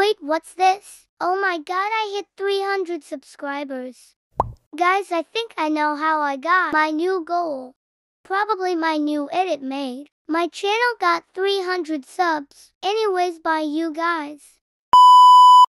Wait, what's this? Oh my god, I hit 300 subscribers. Guys, I think I know how I got my new goal. Probably my new edit made my channel got 300 subs. Anyways, bye you guys.